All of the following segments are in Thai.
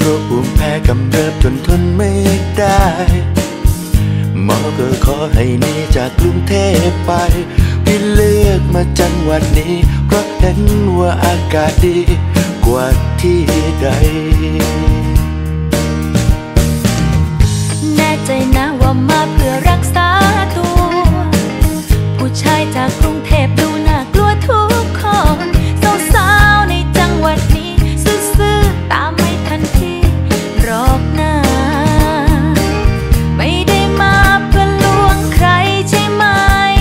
คภูมิแพ้กำเริบจนทนไม่ได้หมอก็ขอให้หนีจากกรุงเทพไปพี่เลือกมาจังหวัดนี้เพราะเห็นว่าอากาศดีกว่าที่ใดแน่ใจนะว่ามาเพื่อรักษาตัวผู้ชายจากกรุงเทพดูน่ากลัวทุกคนสาวๆในจังหวัดนี้ซื่อๆตามไม่ทันทีหรอกนะไม่ได้มาเพื่อลวงใครใช่ไหม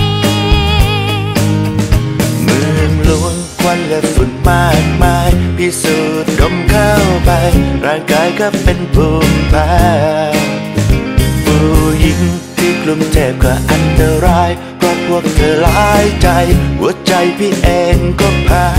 เมืองหลวงควันและฝุ่นมากมายพิสูจน์ดมเข้าไปร่างกายก็เป็นภูมิแพ้ผู้หญิงที่กรุงเทพก็อันตรายเพราะพวกเธอหลายใจหัวใจพี่เองก็แพ้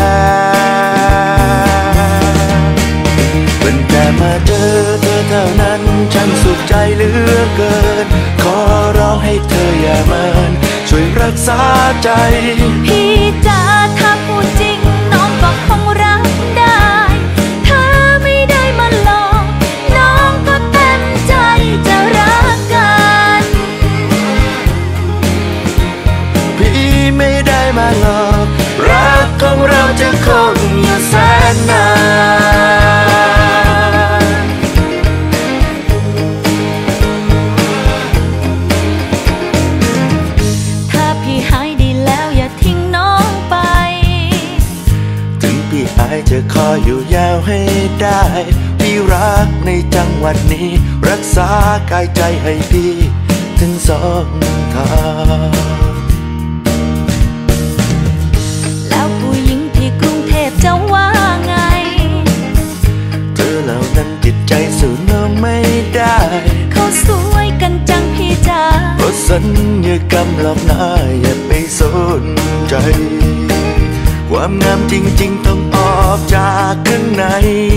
เป็นแต่มาเจอเธอเท่านั้นฉันสุขใจเหลือเกินขอร้องให้เธออย่าเมินช่วยรักษาใจพี่จ๋าถ้าพูดจริงน้องก็คงรักได้ถ้าไม่ได้มาหลอกน้องก็เต็มใจจะรักกันพี่ไม่ได้มาหลอกรักของเราจะคงอยู่แสนนานถ้าพี่หายดีแล้วอย่าทิ้งน้องไปถึงพี่หายจะขออยู่ยาวให้ได้พี่รักในจังหวัดนี้รักษากายใจให้พี่ถึงสองทางแล้วผู้หญิงที่กรุงเทพจะว่าไงเธอเหล่านั้นจิตใจสู้น้องไม่ได้เขาสวยกันจังพี่จ๋าเพราะสัญญากรรมหลอกหน้าอย่าไปสนใจความงามจริงๆต้องออกจากข้างใน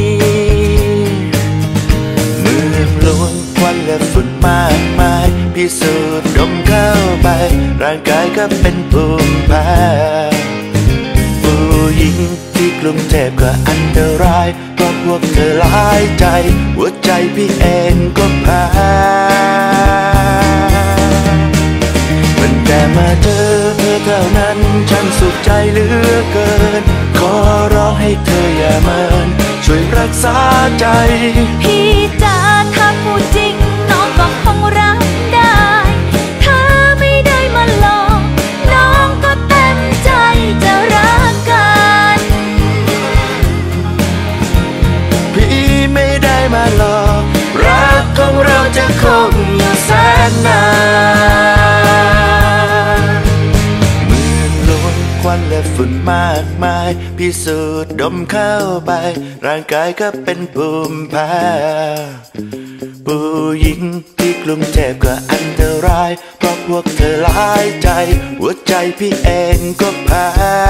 เมืองหลวงควันและฝุ่นมากมายพิสูจน์ดมเข้าไปร่างกายก็เป็นภูมิแพ้ผู้หญิงที่กรุงเทพก็อันตรายเพราะพวกเธอหลายใจหัวใจพี่เองก็แพ้มันแต่มาเจอเธอเท่านั้นฉันสุขใจเหลือเกินขอร้องให้เธออย่าเมินช่วยรักษาใจพี่จ๋าถ้าพูดจริงน้องก็คงรักได้ถ้าไม่ได้มาหลอกน้องก็เต็มใจจะรักกันพี่ไม่ได้มาหลอกรักของเราจะคงอยู่แสนนานเมืองหลวงควันและฝุ่นมากมายพิสูจน์ดมเข้าไปร่างกายก็เป็นภูมิแพ้ผู้หญิงที่กรุงเทพก็อันตรายเพราะพวกเธอหลายใจหัวใจพี่เองก็แพ้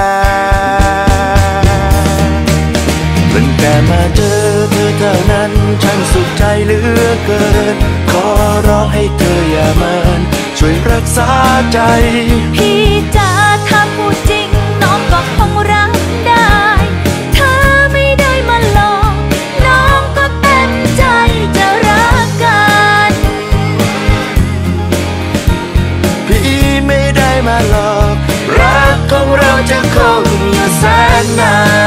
ตั้งแต่มาเจอเธอเท่านั้นฉันสุขใจเหลือเกินขอร้องให้เธออย่าเมินช่วยรักษาใจพี่จ๋าถ้าพูดจริงน้องก็คงรักได้ถ้าไม่ได้มาหลอกน้องก็เต็มใจจะรักกันพี่ไม่ได้มาหลอกรักของเราจะคงอยู่แสนนาน